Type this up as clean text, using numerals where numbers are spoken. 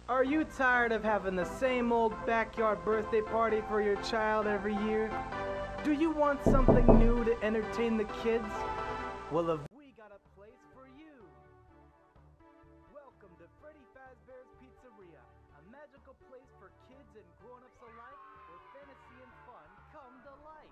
Are you tired of having the same old backyard birthday party for your child every year? Do you want something new to entertain the kids? Well, have we got a place for you? Welcome to Freddy Fazbear's Pizzeria, a magical place for kids and grown-ups alike where fantasy and fun come to life.